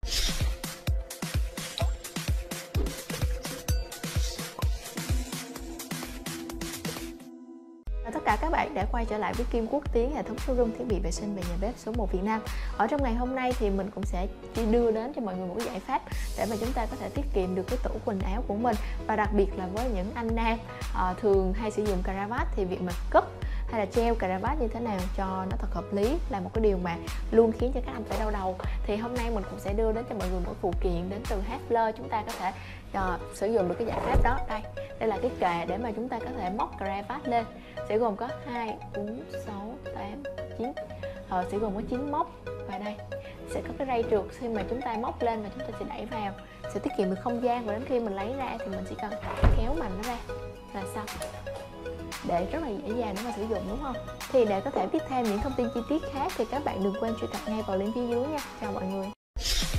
Tất cả các bạn đã quay trở lại với Kim Quốc Tiến, hệ thống showroom thiết bị vệ sinh và nhà bếp số 1 Việt Nam. Ở trong ngày hôm nay thì mình cũng sẽ đưa đến cho mọi người một cái giải pháp để mà chúng ta có thể tiết kiệm được cái tủ quần áo của mình. Và đặc biệt là với những anh nam thường hay sử dụng cà ra vát thì việc mà cất hay là treo cà ra vát như thế nào cho nó thật hợp lý là một cái điều mà luôn khiến cho các anh phải đau đầu. Thì hôm nay mình cũng sẽ đưa đến cho mọi người một phụ kiện đến từ Heffler, chúng ta có thể sử dụng được cái giải pháp đó. Đây là cái kệ để mà chúng ta có thể móc cà ra vát lên, sẽ gồm có 2, 4, 6, 8, 9, sẽ gồm có 9 móc. Và đây sẽ có cái ray trượt, khi mà chúng ta móc lên và chúng ta sẽ đẩy vào, sẽ tiết kiệm được không gian. Và đến khi mình lấy ra thì mình chỉ cần kéo mạnh nó ra là xong, để rất là dễ dàng để mà sử dụng, đúng không? Thì để có thể biết thêm những thông tin chi tiết khác thì các bạn đừng quên truy cập ngay vào link phía dưới nha. Chào mọi người.